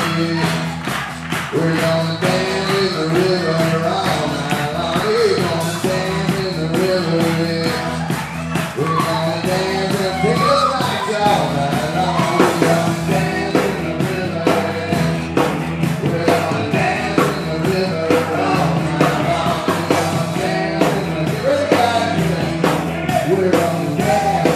We're gonna dance in the river all night long. We're gonna dance in the river, yeah. We're gonna dance and pick up lights all night long. We're gonna dance in the river, yeah. We're gonna dance in the river all night long. We're gonna dance in the river, yeah. We're gonna dance,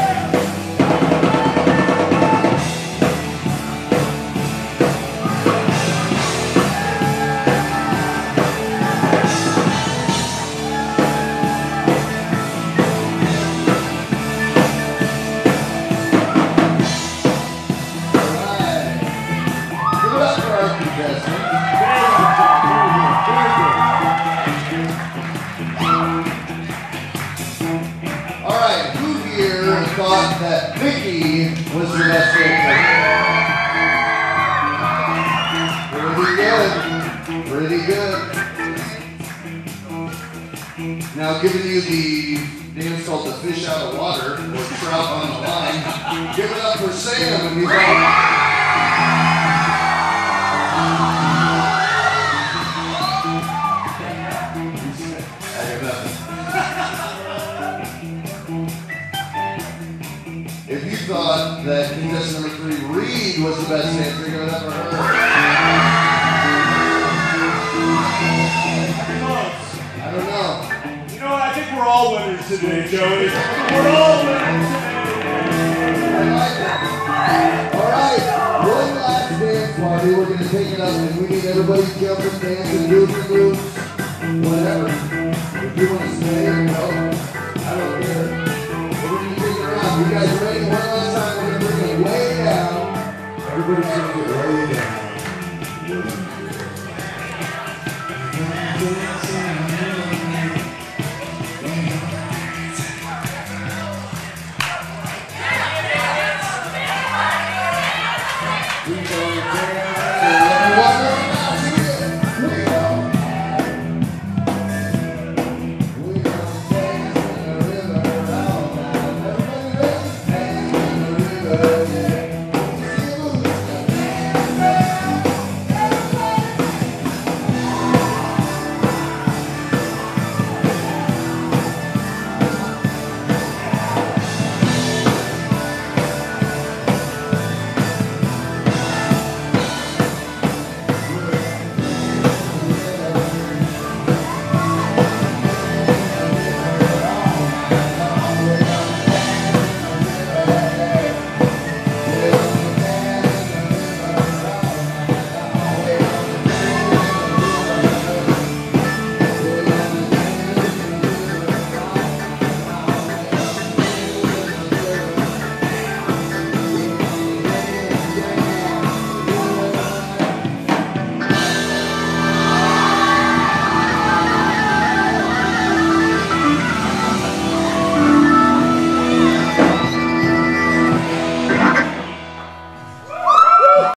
thought that Vicky was the best dancer. Pretty good. Now giving you the dance called the fish out of water, or trout on the line. Give it up for Sam and he's all. If you thought that contestant number 3, Reed, was the best dancer, give it up for her. I don't know. You know what? I think we're all winners today, Joey. We're all winners today. I like it. All right, one last dance party. We're going to take it up, and we need everybody to jump and dance and do your moves, whatever. If you want to stay or go, I don't care. You guys ready? One last time, we're going to bring it way down. Everybody's going to get way down. We're going down.